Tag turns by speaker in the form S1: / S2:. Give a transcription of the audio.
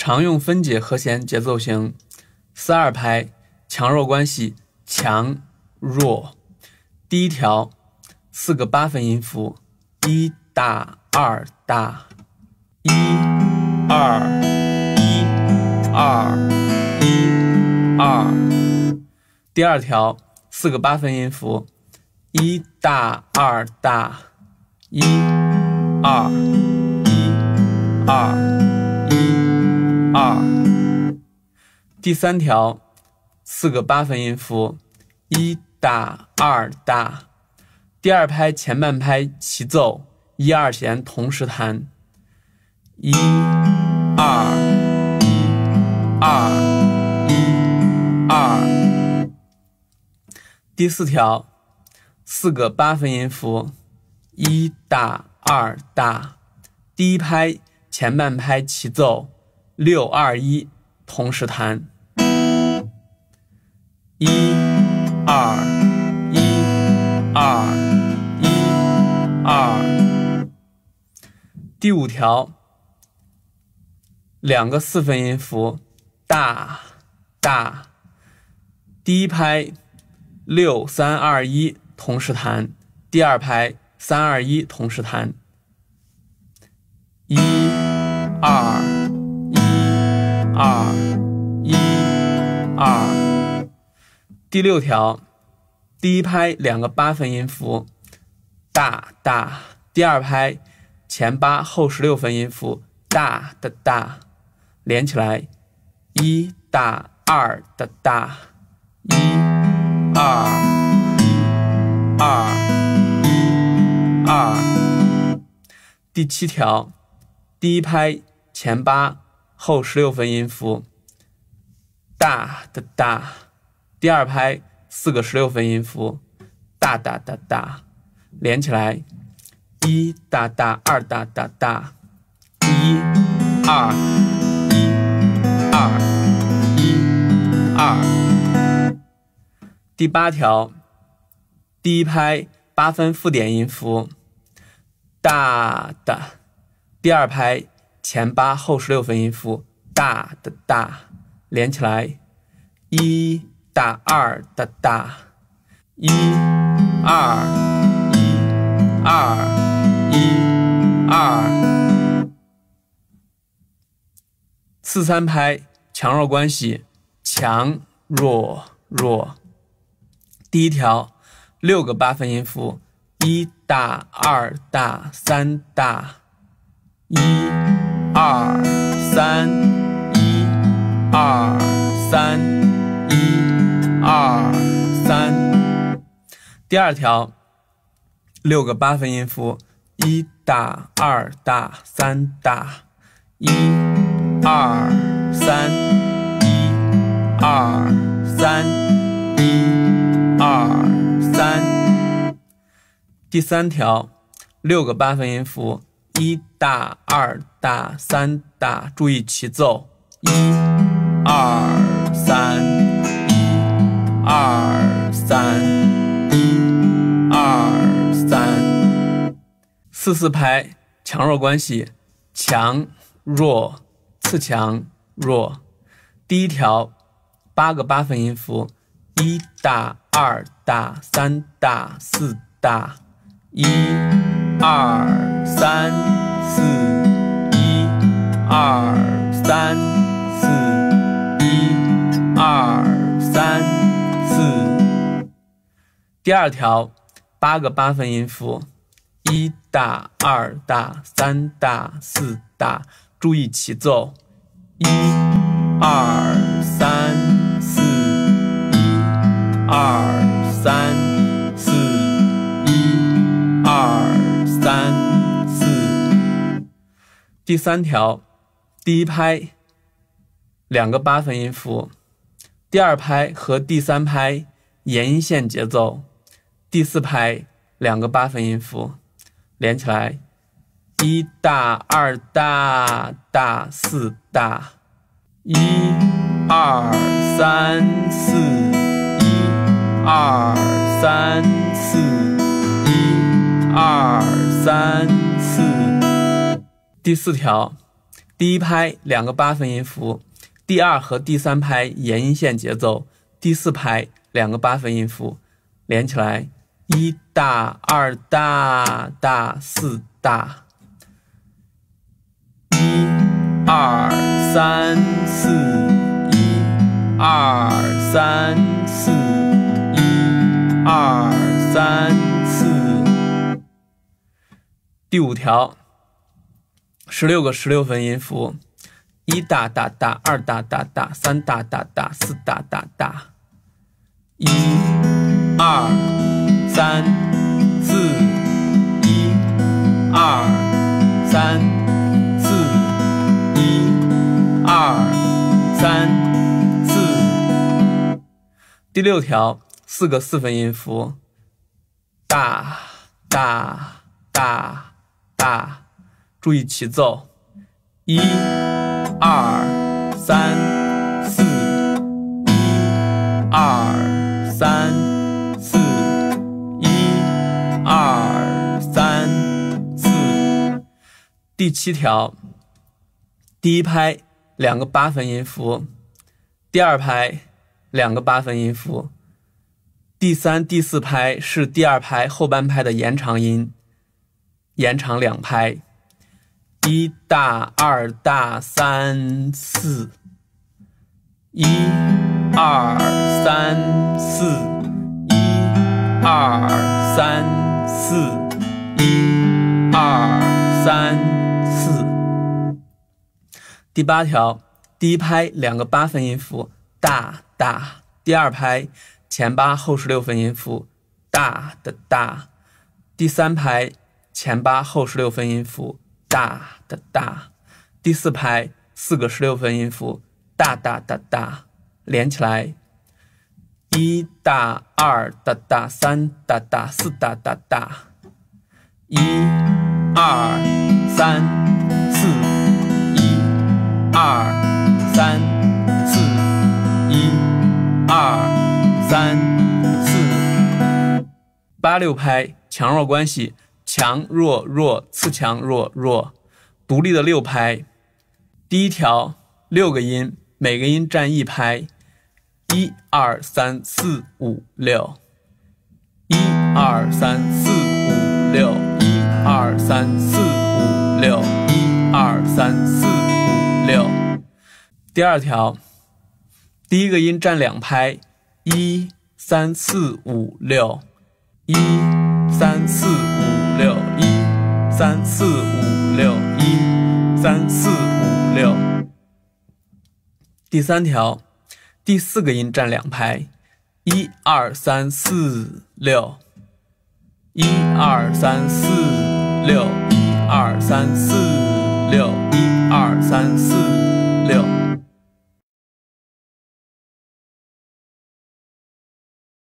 S1: 常用分解和弦节奏型，4/2拍，强弱关系强弱。第一条，4个8分音符，1大2大，1 2 1 2 1 2。第二条，4个8分音符，1大2大，1 2 1 2 1 2。第三条，4个8分音符，1大2大，第二拍前半拍齐奏，1、2弦同时弹，1 2 1 2 1 2。第四条，4个8分音符，1大2大，第一拍前半拍齐奏，6、2、1同时弹，1 2 1 2 1 2。第五条，2个4分音符大大，第一拍6、3、2、1同时弹，第二拍3、2、1同时弹，1 2 1 2 1 2。第六条，第一拍2个8分音符大大，第二拍前8后16分音符大的大，连起来1大2的大，1 2 1 2 1 2。第七条，第一拍前8后16分音符大的大，第二拍4个16分音符大大大大，连起来1大大2大大大，1 2 1 2 1 2。第八条，第一拍8分附点音符大的，第二拍前8后16分音符大的大，连起来1大2的大，1 2 1 2 1 2。4/3拍强弱关系强弱弱。第一条，6个8分音符，1大2大3大，1 2 3 1 2 3 1 2 3。第二条，6个8分音符，1大2大3大，1 2 3 1 2 3 1 2 3。第三条，6个8分音符，1大2大3大，注意齐奏，1 2 3 1 2 3 1 2 3。4/4拍强弱关系强弱次强弱。第一条，8个8分音符，1大2大3大4大，1 2 3 4 1 2 3 4 1 2 3 4。第二条，8个8分音符，1大2大3大4大，注意齐奏，1 2 3 4 1 2 3 4 1 2 3 4。第三条，第一拍2个8分音符，第二拍和第三拍延音线节奏，第四拍2个8分音符，连起来1大2大大4大，1 2 3 4 1 2 3 4 1 2 3 4。第四条第一拍2个8分音符，第二和第三拍延音线节奏，第四拍2个8分音符，连起来1大2大大4大，1 2 3 4 1 2 3 4 1 2 3 4。第5条，16个16分音符，1大大大2大大大3大大大4大大大，1 2 3 4 1 2 3 4 1 2 3 4。第6条，4个4分音符，大大大大，注意齐奏，1 2 3 4 1 2 3 4 1 2 3 4。第7条，第一拍2个8分音符，第二拍2个8分音符，第3、第4拍是第二拍后半拍的延长音，延长2拍，1大2大3 4 1 2 3 4 1 2 3 4 1 2 3 4。第8条，第一拍2个8分音符，大大，第二拍前8后16分音符，大的大，第三拍前8后16分音符，大的大，第四拍4个16分音符，大大大大，连起来1大2大大3大大4大大大，1 2 3 4 1 2 3 4 1 2 3 4。8/6拍强弱关系，强弱弱，次强弱弱，独立的6拍。第一条6个音，每个音占1拍，1 2 3 4 5 6 1 2 3 4 5 6 1 2 3 4 5 6 1 2 3 4 5 6。第二条，第一个音占2拍，1 3 4 5 6 1 3 4 5 6 1 3 4 5 6 1 3 4 5 6。第三条，第4个音占2拍，1 2 3 4 6 1 2 3 4 6 1 2 3 4 6 1 2 3 4